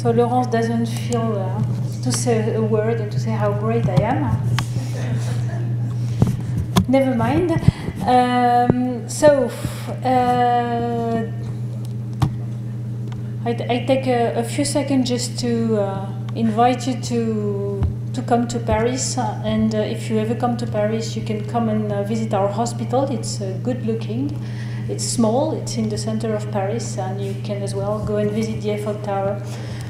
so Laurence doesn't feel to say a word and to say how great I am. Never mind. I take a few seconds just to invite you to come to Paris, and if you ever come to Paris, you can come and visit our hospital. It's good looking, it's small, it's in the center of Paris, and you can as well go and visit the Eiffel Tower.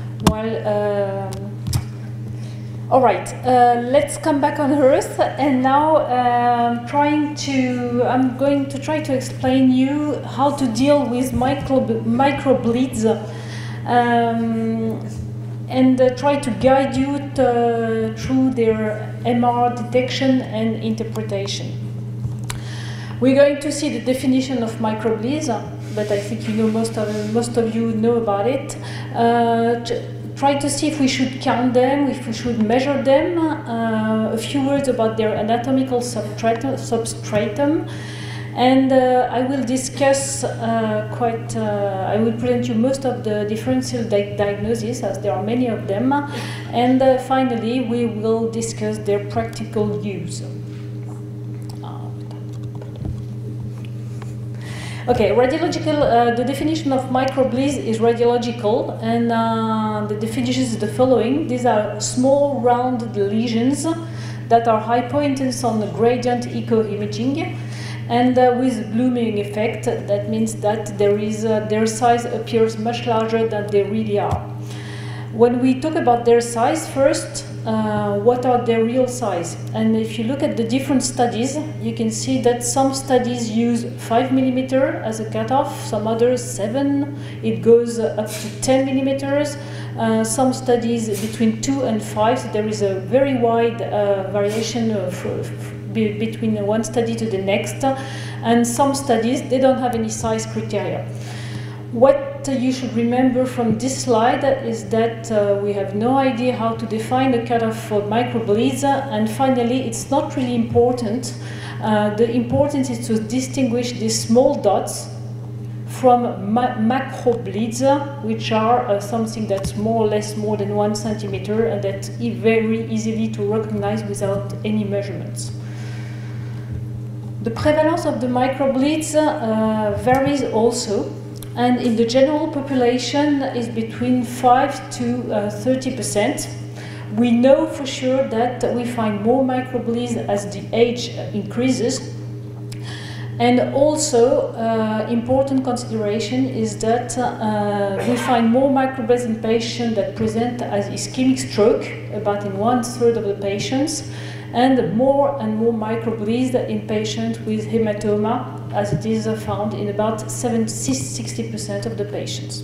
All right, let's come back on Earth, and now I'm going to try to explain you how to deal with microbleeds, and try to guide you through their MR detection and interpretation. We're going to see the definition of microbleeds, but I think you know most of you know about it. Try to see if we should count them, if we should measure them. A few words about their anatomical substratum. And I will discuss I will present you most of the differential diagnoses, as there are many of them. And finally, we will discuss their practical use. Okay, radiological, the definition of microbleeds is radiological, and the definition is the following. These are small rounded lesions that are hypointense on the gradient echo-imaging, and with blooming effect. That means that their size appears much larger than they really are. When we talk about their size, first, what are their real size? And if you look at the different studies, you can see that some studies use 5 mm as a cutoff, some others 7, it goes up to 10 millimeters. Some studies between 2 and 5, so there is a very wide variation between one study to the next, and some studies, they don't have any size criteria. What you should remember from this slide is that we have no idea how to define the cutoff for microbleeds, and finally, it's not really important. The importance is to distinguish these small dots from macrobleeds, which are something that's more or less more than 1 centimeter, and that's very easily to recognize without any measurements. The prevalence of the microbleeds varies also, and in the general population is between 5 to 30%. We know for sure that we find more microbleeds as the age increases. And also, important consideration is that we find more microbleeds in patients that present as ischemic stroke, about in 1/3 of the patients, and more microbleeds in patients with hematoma, as it is found in about 60% of the patients.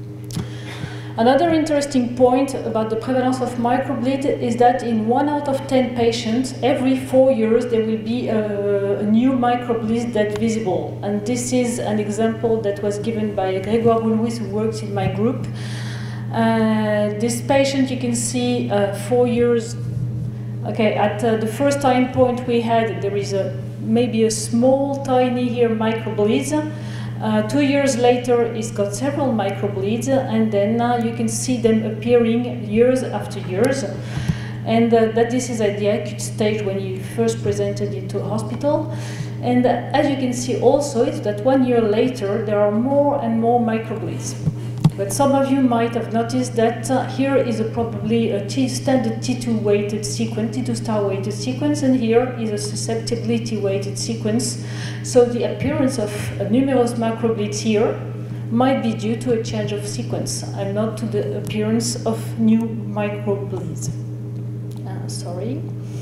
Another interesting point about the prevalence of microbleed is that in 1 out of 10 patients, every 4 years, there will be a new microbleed that's visible. And this is an example that was given by Grégoire Louis, who works in my group. This patient, you can see 4 years. Okay, at the first time point we had, there is maybe a small, tiny here microbleeds. 2 years later, it's got several microbleeds, and then you can see them appearing years after years. And that this is at the acute stage when you first presented it to a hospital. And as you can see also, it's that 1 year later, there are more and more microbleeds. But some of you might have noticed that here is probably a standard T2 weighted sequence, T2 star weighted sequence, and here is a susceptibility weighted sequence. So the appearance of numerous microbleeds here might be due to a change of sequence and not to the appearance of new microbleeds. Sorry.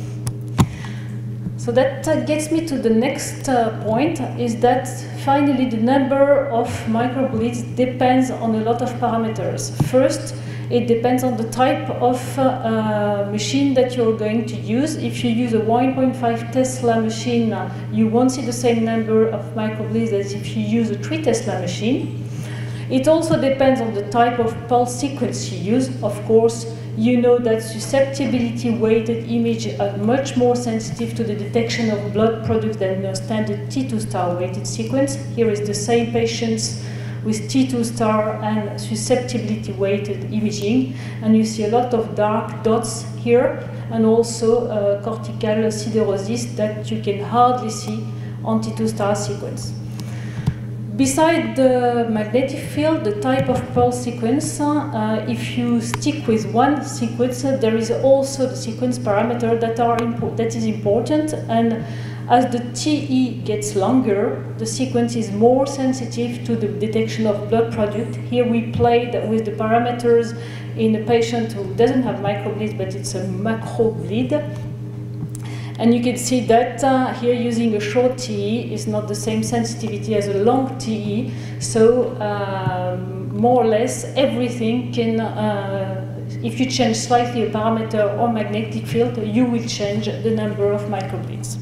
So that gets me to the next point, is that finally the number of microbleeds depends on a lot of parameters. First, it depends on the type of machine that you're going to use. If you use a 1.5 Tesla machine, you won't see the same number of microbleeds as if you use a 3 Tesla machine. It also depends on the type of pulse sequence you use. Of course, you know that susceptibility weighted images are much more sensitive to the detection of blood products than a standard T2 star weighted sequence. Here is the same patients with T2 star and susceptibility weighted imaging. And you see a lot of dark dots here, and also cortical siderosis that you can hardly see on T2 star sequence. Beside the magnetic field, the type of pulse sequence, if you stick with one sequence, there is also the sequence parameter that is important. And as the TE gets longer, the sequence is more sensitive to the detection of blood product. Here we played with the parameters in a patient who doesn't have microbleeds, but it's a macro bleed. And you can see that here using a short TE is not the same sensitivity as a long TE. So more or less everything can, if you change slightly a parameter or magnetic field, you will change the number of microbleeds.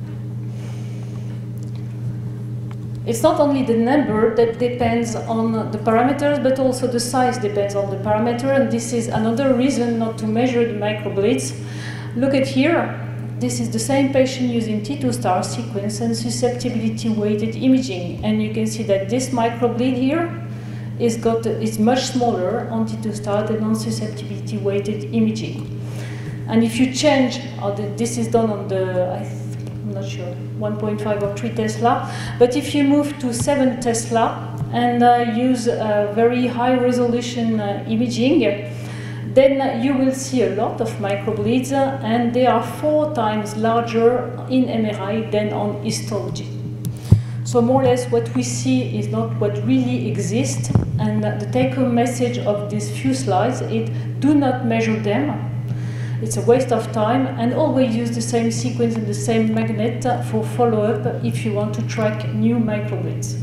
It's not only the number that depends on the parameters, but also the size depends on the parameter. And this is another reason not to measure the microbleeds. Look at here. This is the same patient using T2 star sequence and susceptibility weighted imaging. And you can see that this microbleed here is much smaller on T2 star than on susceptibility weighted imaging. And if you change, this is done on the, I'm not sure, 1.5 or 3 Tesla. But if you move to 7 Tesla and use very high resolution imaging, then you will see a lot of microbleeds, and they are 4 times larger in MRI than on histology. So more or less what we see is not what really exists, and the take-home message of these few slides is do not measure them. It's a waste of time, and always use the same sequence and the same magnet for follow-up if you want to track new microbleeds.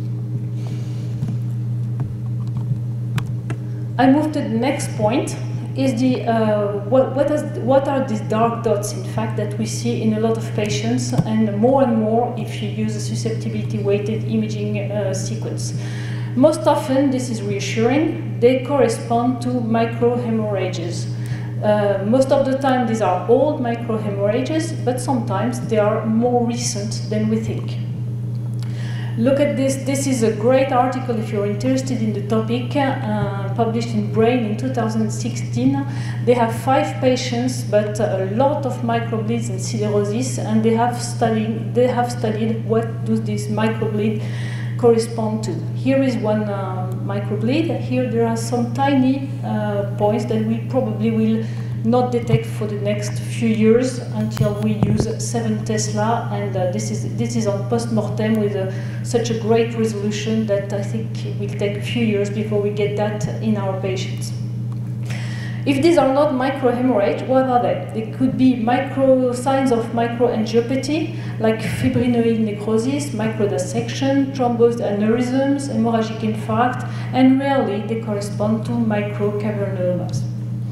I move to the next point, is the, what are these dark dots, in fact, that we see in a lot of patients, and more if you use a susceptibility weighted imaging sequence. Most often, this is reassuring, they correspond to microhemorrhages. Most of the time, these are old microhemorrhages, but sometimes they are more recent than we think. Look at this. This is a great article if you're interested in the topic, published in Brain in 2016. They have 5 patients, but a lot of microbleeds and siderosis, and they have studied what do these microbleeds correspond to. Here is one microbleed. Here there are some tiny points that we probably will not detect for the next few years until we use 7 Tesla, and this is on post-mortem with such a great resolution that I think it will take a few years before we get that in our patients. If these are not microhemorrhage, what are they? They could be signs of microangiopathy, like fibrinoid necrosis, microdissection, thrombosed aneurysms, hemorrhagic infarct, and rarely they correspond to microcavernoma.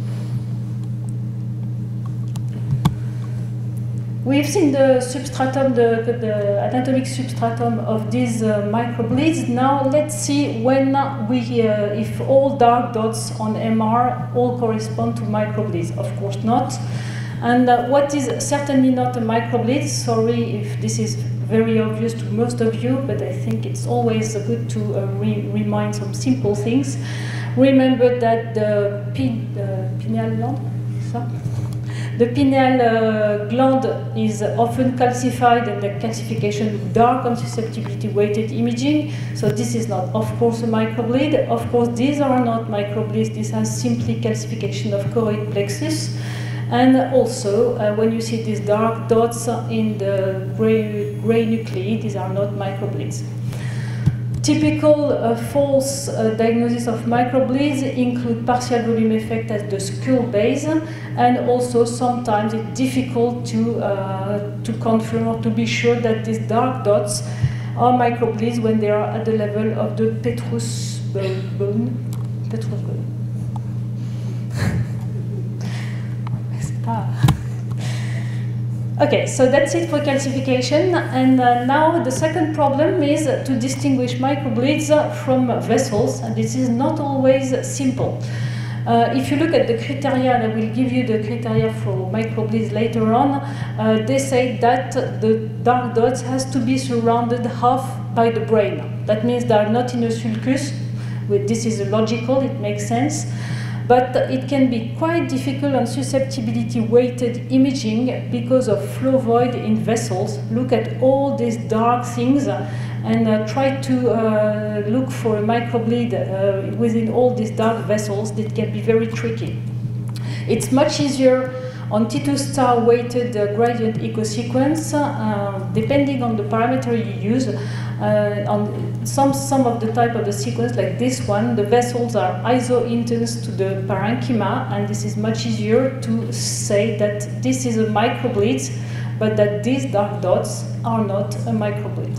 We've seen the substratum, the anatomic substratum of these microbleeds. Now let's see when if all dark dots on MR all correspond to microbleeds. Of course not. And what is certainly not a microbleed, sorry if this is very obvious to most of you, but I think it's always good to remind some simple things. Remember that the pineal gland, the pineal gland is often calcified, and the calcification looks dark on susceptibility weighted imaging. So this is not, of course, a microbleed. Of course, these are not microbleeds. This has simply calcification of choroid plexus. And also, when you see these dark dots in the gray nuclei, these are not microbleeds. Typical false diagnosis of microbleeds include partial volume effect at the skull base, and also sometimes it's difficult to confirm or to be sure that these dark dots are microbleeds when they are at the level of the petrous bone. Okay, so that's it for calcification, and now the second problem is to distinguish microbleeds from vessels, and this is not always simple. If you look at the criteria, and I will give you the criteria for microbleeds later on, they say that the dark dots has to be surrounded half by the brain. That means they are not in a sulcus. This is logical, it makes sense. But it can be quite difficult on susceptibility-weighted imaging because of flow void in vessels. Look at all these dark things and try to look for a microbleed within all these dark vessels. That can be very tricky. It's much easier on T2 star weighted gradient eco-sequence, depending on the parameter you use. On some of the type of the sequence, like this one, the vessels are iso-intense to the parenchyma, and this is much easier to say that this is a microbleed, but that these dark dots are not a microbleed.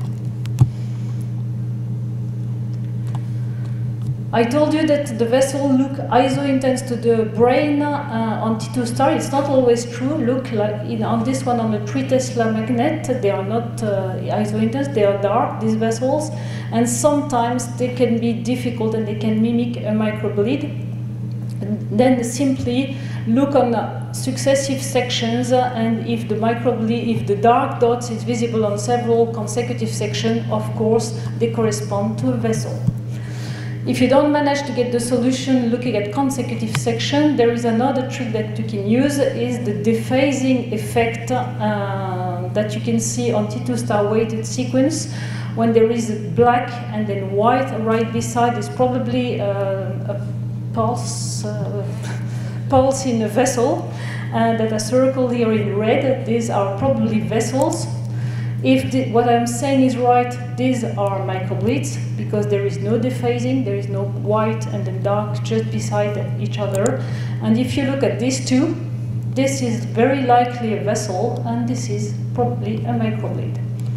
I told you that the vessel look iso-intense to the brain on T2 star. It's not always true. Look, like on this one, on the 3 Tesla magnet, they are not iso-intense, they are dark, these vessels, and sometimes they can be difficult and they can mimic a microbleed. Then simply look on successive sections, and if the dark dots is visible on several consecutive sections, of course, they correspond to a vessel. If you don't manage to get the solution looking at consecutive section, there is another trick that you can use, is the dephasing effect that you can see on T2 star weighted sequence. When there is black and then white right beside, is probably a pulse in a vessel that are circled here in red. These are probably vessels. If what I'm saying is right, these are microbleeds, because there is no dephasing, there is no white and then dark just beside each other. And if you look at these two, this is very likely a vessel, and this is probably a microbleed.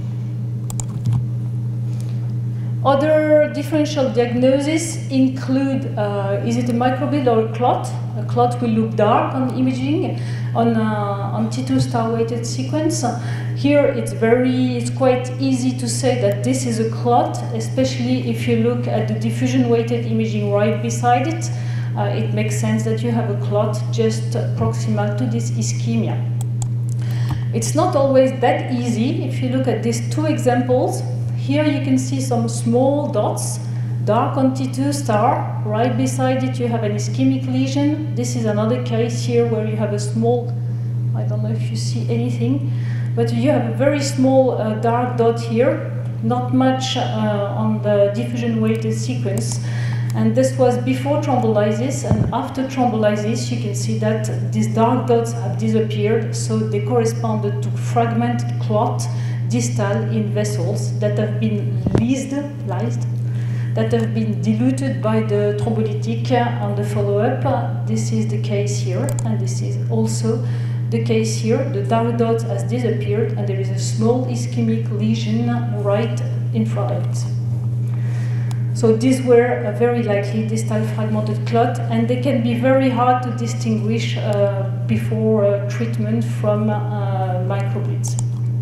Other differential diagnoses include, is it a microbleed or a clot? A clot will look dark on imaging, on T2 star weighted sequence. Here it's quite easy to say that this is a clot, especially if you look at the diffusion weighted imaging right beside it. It makes sense that you have a clot just proximal to this ischemia. It's not always that easy. If you look at these two examples, here you can see some small dots, dark on T2 star. Right beside it you have an ischemic lesion. This is another case here where you have a small, I don't know if you see anything, but you have a very small dark dot here, not much on the diffusion weighted sequence. And this was before thrombolysis, and after thrombolysis you can see that these dark dots have disappeared, so they corresponded to fragmented clot distal in vessels that have been lysed, that have been diluted by the thrombolytic on the follow-up. This is the case here, and this is also the case here. The dark dot has disappeared, and there is a small ischemic lesion right in front of it. So these were very likely distal fragmented clot, and they can be very hard to distinguish before treatment from microbleeds.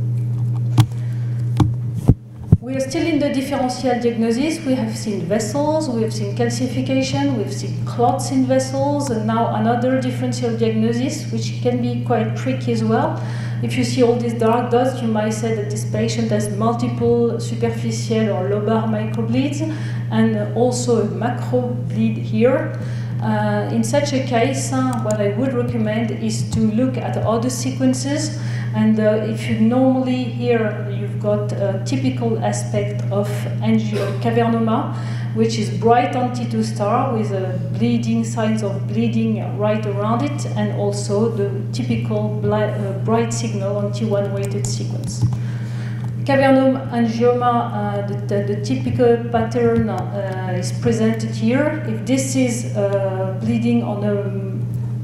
We are still in the differential diagnosis. We have seen vessels, we have seen calcification, we've seen clots in vessels, and now another differential diagnosis, which can be quite tricky as well. If you see all these dark dots, you might say that this patient has multiple superficial or lobar microbleeds, and also a macrobleed here. In such a case, what I would recommend is to look at other sequences. And if you normally here you've got a typical aspect of cavernoma, which is bright on T2 star with bleeding, signs of bleeding right around it, and also the typical bright signal on T1 weighted sequence. Cavernous angioma, the typical pattern is presented here. If this is bleeding on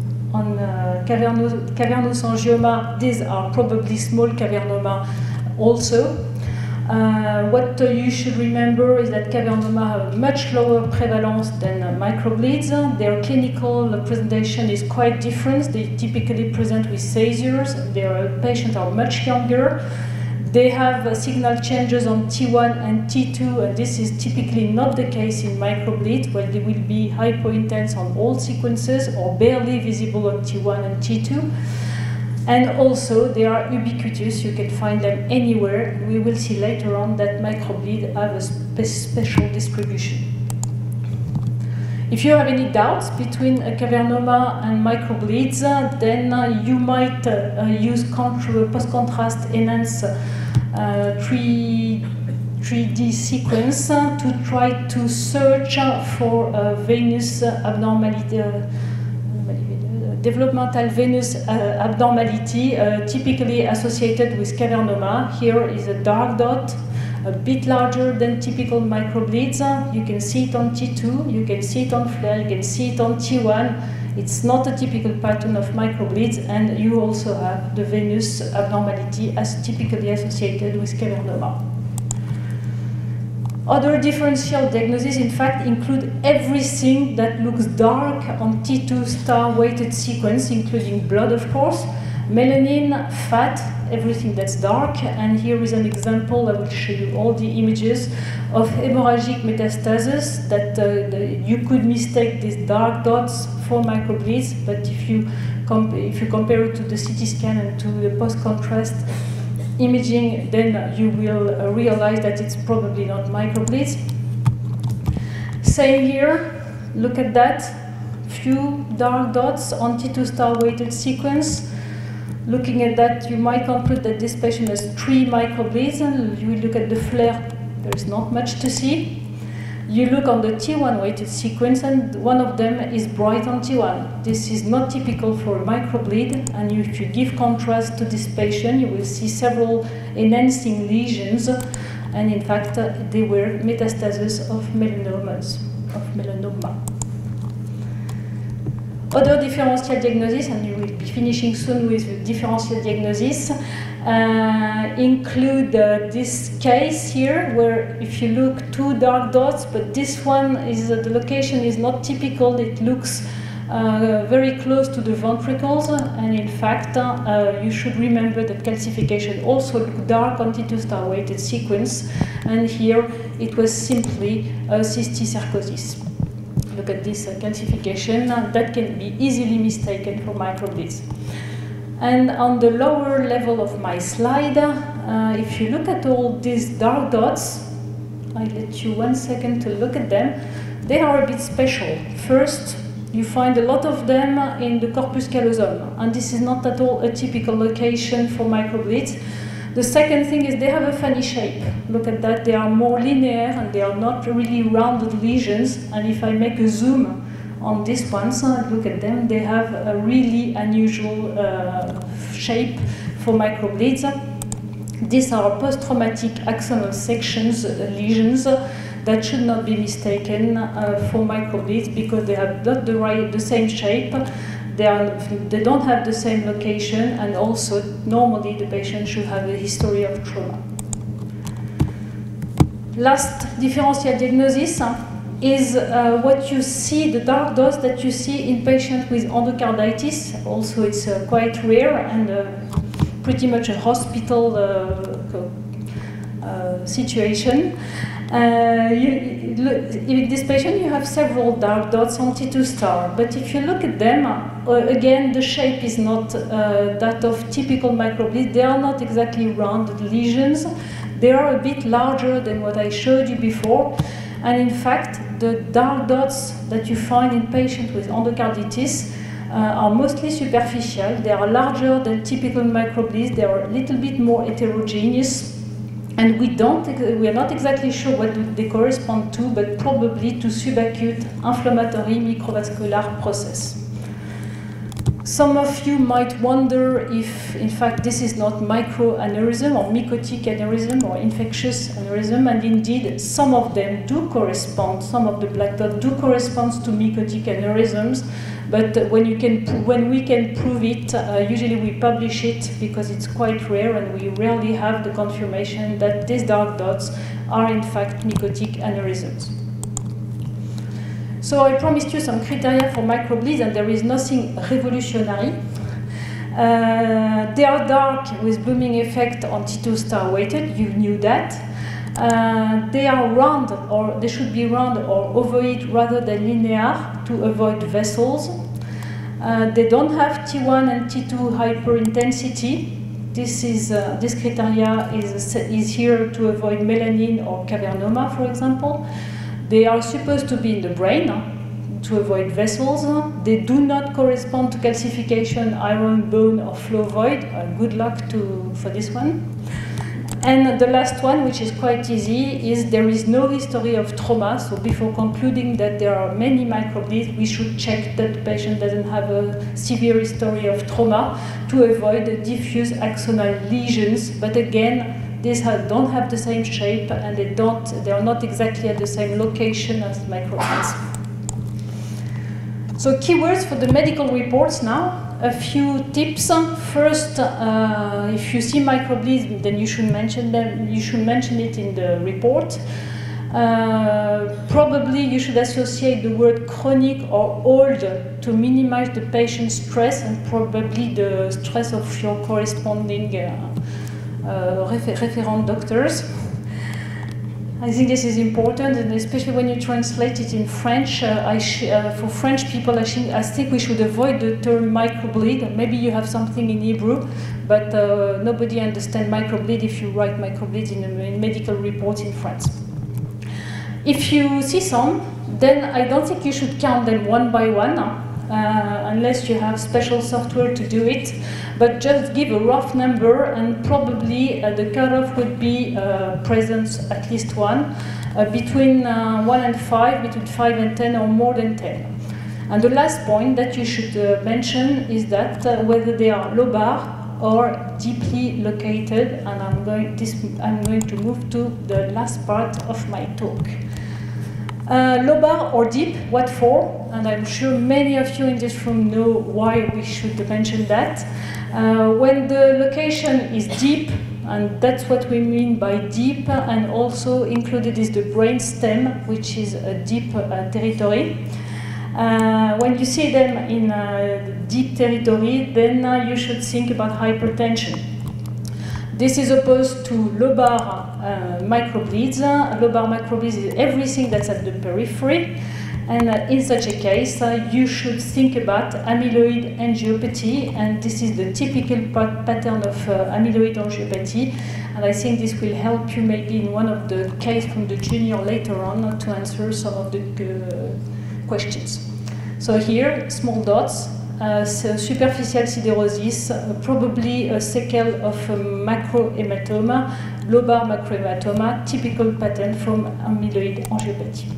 cavernous angioma, these are probably small cavernoma also. What you should remember is that cavernoma have a much lower prevalence than microbleeds. Their clinical presentation is quite different. They typically present with seizures. Their patients are much younger. They have signal changes on T1 and T2, and this is typically not the case in microbleed, where they will be hypointense on all sequences or barely visible on T1 and T2. And also, they are ubiquitous, you can find them anywhere. We will see later on that microbleed have a special distribution. If you have any doubts between a cavernoma and microbleeds, then you might use post-contrast enhanced 3D sequence to try to search for venous abnormality, developmental venous abnormality typically associated with cavernoma. Here is a dark dot, a bit larger than typical microbleeds. You can see it on T2, you can see it on FLAIR, you can see it on T1. It's not a typical pattern of microbleeds, and you also have the venous abnormality as typically associated with cavernoma. Other differential diagnoses, in fact, include everything that looks dark on T2 star weighted sequence, including blood, of course, melanin, fat, everything that's dark. And here is an example. I will show you all the images of hemorrhagic metastasis that you could mistake these dark dots for microbleeds, but if you compare it to the CT scan and to the post-contrast imaging, then you will realize that it's probably not microbleeds. Same here, look at that, few dark dots on T2 star weighted sequence. Looking at that, you might conclude that this patient has 3 microbleeds, and you look at the FLAIR, there is not much to see. You look on the T1 weighted sequence, and one of them is bright on T1. This is not typical for a microbleed, and if you give contrast to this patient, you will see several enhancing lesions, and in fact, they were metastases of melanoma. Other differential diagnosis, and you will be finishing soon with differential diagnosis, include this case here, where if you look 2 dark dots, but this one is the location is not typical. It looks very close to the ventricles, and in fact, you should remember that calcification also look dark on T2 star weighted sequence, and here it was simply cysticercosis. Look at this calcification that can be easily mistaken for microbleeds. And on the lower level of my slide, if you look at all these dark dots, I'll let you 1 second to look at them. They are a bit special. First, you find a lot of them in the corpus callosum, and this is not at all a typical location for microbleeds. The second thing is they have a funny shape. Look at that, they are more linear and they are not really rounded lesions. And if I make a zoom on these ones, look at them, they have a really unusual shape for microbleeds. These are post-traumatic axonal sections, lesions, that should not be mistaken for microbleeds because they have not the same shape. They don't have the same location, and also normally the patient should have a history of trauma. Last differential diagnosis is what you see, the dark dots that you see in patients with endocarditis. Also, it's quite rare and pretty much a hospital situation. In this patient, you have several dark dots on T2 star, but if you look at them, again, the shape is not that of typical microbleeds. They are not exactly rounded lesions. They are a bit larger than what I showed you before. And in fact, the dark dots that you find in patients with endocarditis are mostly superficial. They are larger than typical microbleeds. They are a little bit more heterogeneous. And we are not exactly sure what they correspond to, but probably to subacute inflammatory microvascular process. Some of you might wonder if, in fact, this is not microaneurysm or mycotic aneurysm or infectious aneurysm, and indeed, some of them do correspond, some of the black dots do correspond to mycotic aneurysms, but when we can prove it, usually we publish it because it's quite rare and we rarely have the confirmation that these dark dots are in fact mycotic aneurysms. So I promised you some criteria for microbleeds, and there is nothing revolutionary. They are dark with blooming effect on T2 star weighted, you knew that. They are round, or they should be round or ovoid rather than linear to avoid vessels. They don't have T1 and T2 hyperintensity. This criteria is here to avoid melanin or cavernoma, for example. They are supposed to be in the brain to avoid vessels. They do not correspond to calcification, iron, bone, or flow void. Good luck for this one. And the last one, which is quite easy, is there is no history of trauma. So before concluding that there are many microbleeds, we should check that the patient doesn't have a severe history of trauma to avoid diffuse axonal lesions. But again, these don't have the same shape, and they are not exactly at the same location as microbleeds. So keywords for the medical reports now. A few tips. First, if you see microbleeds, then you should mention them. You should mention it in the report. Probably you should associate the word chronic or old to minimize the patient's stress and probably the stress of your corresponding referent doctors. I think this is important, and especially when you translate it in French. For French people, I think we should avoid the term microbleed. Maybe you have something in Hebrew, but nobody understands microbleed if you write microbleed in medical reports in France. If you see some, then I don't think you should count them one by one, unless you have special software to do it. But just give a rough number, and probably the cutoff would be presence at least one, between 1 and 5, between 5 and 10, or more than 10. And the last point that you should mention is that whether they are lobar or deeply located, and I'm going to move to the last part of my talk. Lobar or deep, what for? And I'm sure many of you in this room know why we should mention that. When the location is deep, and that's what we mean by deep, and also included is the brain stem, which is a deep territory. When you see them in deep territory, then you should think about hypertension. This is opposed to lobar microbleeds. Lobar microbleeds is everything that's at the periphery. And in such a case, you should think about amyloid angiopathy, and this is the typical pattern of amyloid angiopathy. And I think this will help you maybe in one of the cases from the junior later on to answer some of the questions. So here, small dots, superficial siderosis, probably a sequel of macrohematoma, lobar macrohematoma, typical pattern from amyloid angiopathy.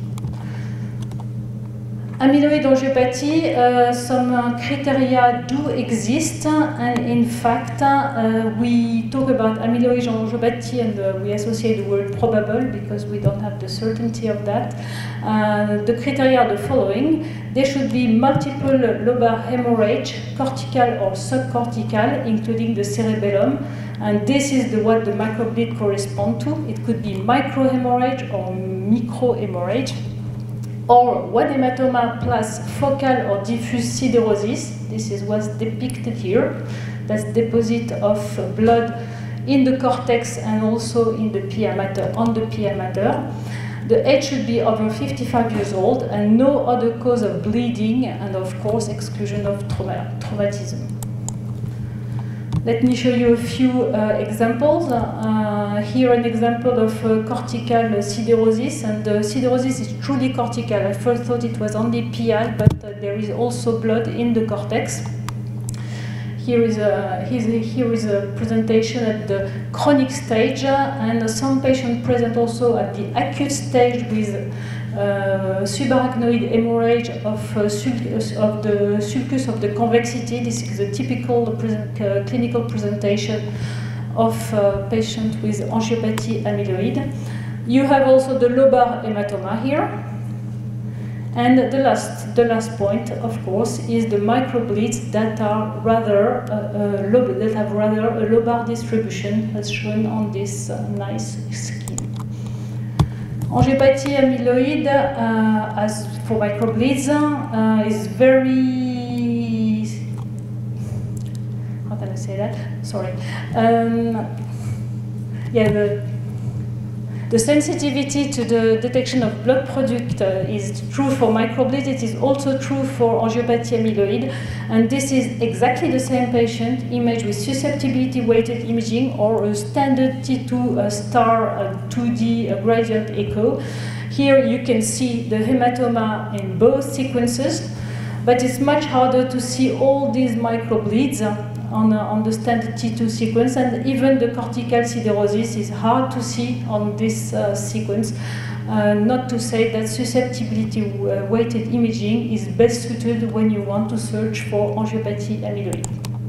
Amyloid angiopathy, some criteria do exist, and in fact, we talk about amyloid angiopathy and we associate the word probable because we don't have the certainty of that. The criteria are the following. There should be multiple lobar hemorrhage, cortical or subcortical, including the cerebellum, and this is what the microbleed corresponds to. It could be microhemorrhage or microhemorrhage, or one hematoma plus focal or diffuse siderosis. This is what's depicted here. That's deposit of blood in the cortex and also in the pia mater, on the pia mater. The age should be over 55 years old and no other cause of bleeding, and of course exclusion of traumatism. Let me show you a few examples. Here an example of cortical siderosis, and the siderosis is truly cortical. I first thought it was only PI, but there is also blood in the cortex. Here is a presentation at the chronic stage, and some patients present also at the acute stage with subarachnoid hemorrhage of the sulcus of the convexity. This is a typical clinical presentation of patients with angiopathy amyloid. You have also the lobar hematoma here. And the last point, of course, is the microbleeds that are rather that have rather a lobar distribution, as shown on this nice scheme. Angiopathy amyloid, as for microbleeds, is very, how that? Sorry. Yeah, the sensitivity to the detection of blood product is true for microbleed. It is also true for angiopathy amyloid. And this is exactly the same patient imaged with susceptibility weighted imaging or a standard T2 star 2D gradient echo. Here you can see the hematoma in both sequences, but it's much harder to see all these microbleeds on the standard T2 sequence, and even the cortical siderosis is hard to see on this sequence. Not to say that susceptibility weighted imaging is best suited when you want to search for angiopathy amyloid.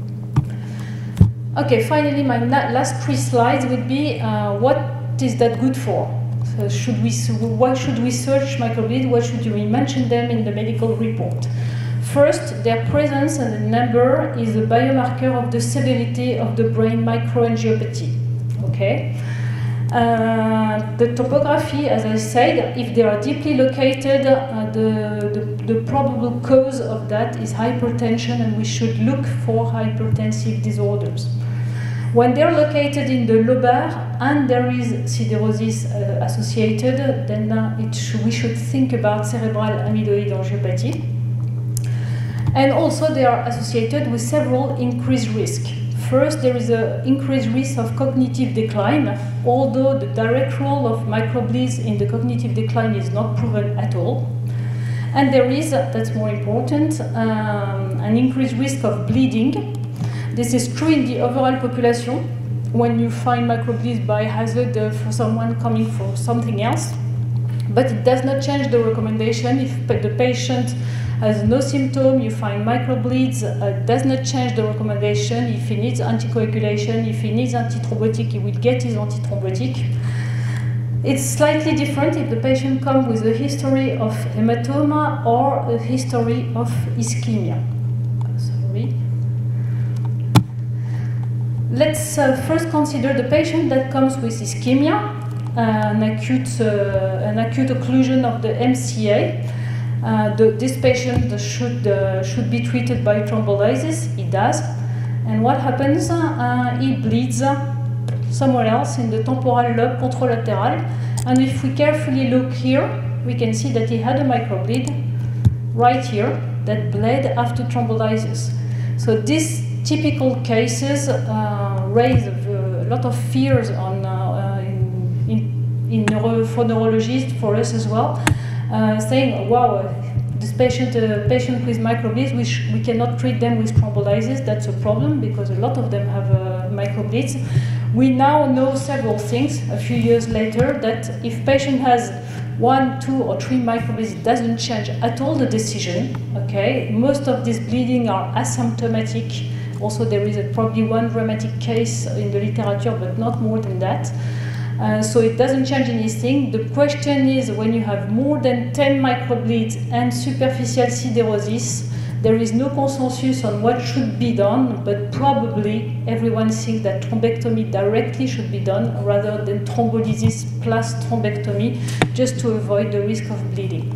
Okay, finally my last 3 slides would be what is that good for? So why should we search microbleed? Why should we mention them in the medical report? First, their presence and the number is a biomarker of the severity of the brain microangiopathy. Okay? The topography, as I said, if they are deeply located, the probable cause of that is hypertension, and we should look for hypertensive disorders. When they're located in the lobar and there is siderosis associated, then we should think about cerebral amyloid angiopathy. And also they are associated with several increased risk. First, there is an increased risk of cognitive decline, although the direct role of microbleeds in the cognitive decline is not proven at all. And there is, that's more important, an increased risk of bleeding. This is true in the overall population when you find microbleeds by hazard for someone coming for something else. But it does not change the recommendation. If the patient has no symptom, you find microbleeds, does not change the recommendation. If he needs anticoagulation, if he needs antithrombotic, he will get his antithrombotic. It's slightly different if the patient comes with a history of hematoma or a history of ischemia. Sorry. Let's first consider the patient that comes with ischemia, an acute occlusion of the MCA. This patient should be treated by thrombolysis. He does. And what happens? He bleeds somewhere else in the temporal lobe contralateral. And if we carefully look here, we can see that he had a microbleed right here that bled after thrombolysis. So these typical cases raise a lot of fears on, for neurologists, for us as well. Saying, wow, this patient with microbleeds, we cannot treat them with thrombolysis. That's a problem because a lot of them have microbleeds. We now know several things a few years later that if patient has 1, 2, or 3 microbleeds, it doesn't change at all the decision. Okay, most of these bleeding are asymptomatic. Also, there is probably one dramatic case in the literature, but not more than that. So it doesn't change anything. The question is, when you have more than 10 microbleeds and superficial siderosis, there is no consensus on what should be done, but probably everyone thinks that thrombectomy directly should be done rather than thrombolysis plus thrombectomy, just to avoid the risk of bleeding.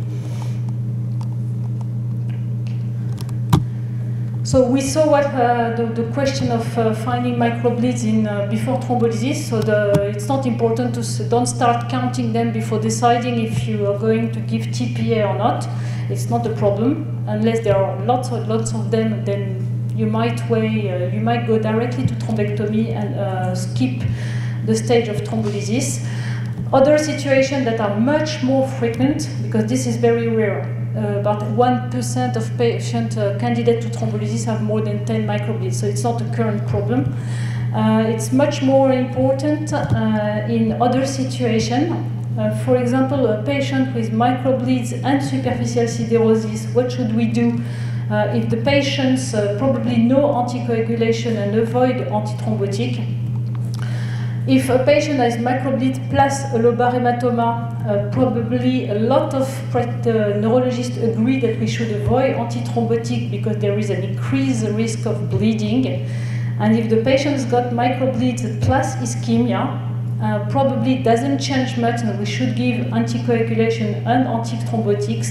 So we saw what the question of finding microbleeds in before thrombolysis. So it's not important to don't start counting them before deciding if you are going to give TPA or not. It's not a problem unless there are lots of them. Then you might go directly to thrombectomy and skip the stage of thrombolysis. Other situations that are much more frequent, because this is very rare. About 1% of patients candidate to thrombolysis have more than 10 microbleeds, so it's not a current problem. It's much more important in other situations. For example, a patient with microbleeds and superficial siderosis, what should we do? If the patients probably know anticoagulation and avoid antithrombotic. If a patient has microbleed plus a lobar hematoma, probably a lot of neurologists agree that we should avoid antithrombotic because there is an increased risk of bleeding. And if the patient's got microbleeds plus ischemia, probably doesn't change much, and we should give anticoagulation and antithrombotics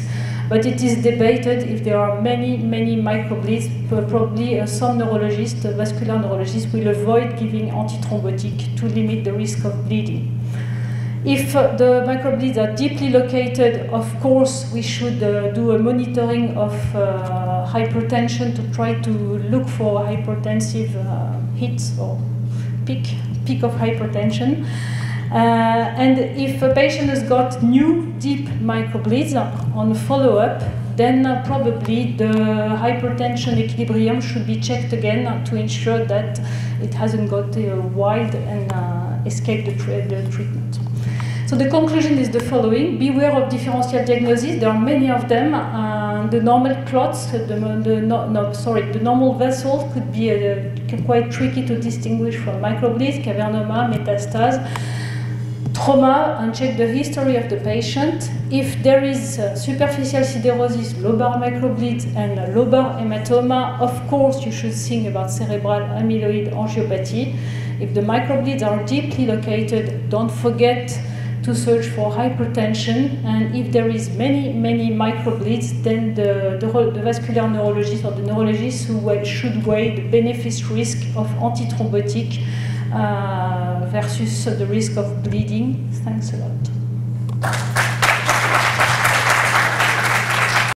but it is debated if there are many microbleeds. Probably some neurologists, vascular neurologists, will avoid giving antithrombotic to limit the risk of bleeding. If the microbleeds are deeply located, of course, we should do a monitoring of hypertension to try to look for hypertensive hits or peak of hypertension. And if a patient has got new deep microbleeds on follow-up, then probably the hypertension equilibrium should be checked again to ensure that it hasn't got wide and escaped the treatment. So the conclusion is the following: beware of differential diagnosis. There are many of them. The normal clots, the normal vessels could be quite tricky to distinguish from microbleeds, cavernoma, metastase. Trauma, and check the history of the patient. If there is superficial siderosis, lobar microbleeds, and lobar hematoma, of course you should think about cerebral amyloid angiopathy. If the microbleeds are deeply located, don't forget to search for hypertension, and if there is many microbleeds, then the vascular neurologist or the neurologist who should weigh the benefit-risk of antithrombotic versus the risk of bleeding. Thanks a lot.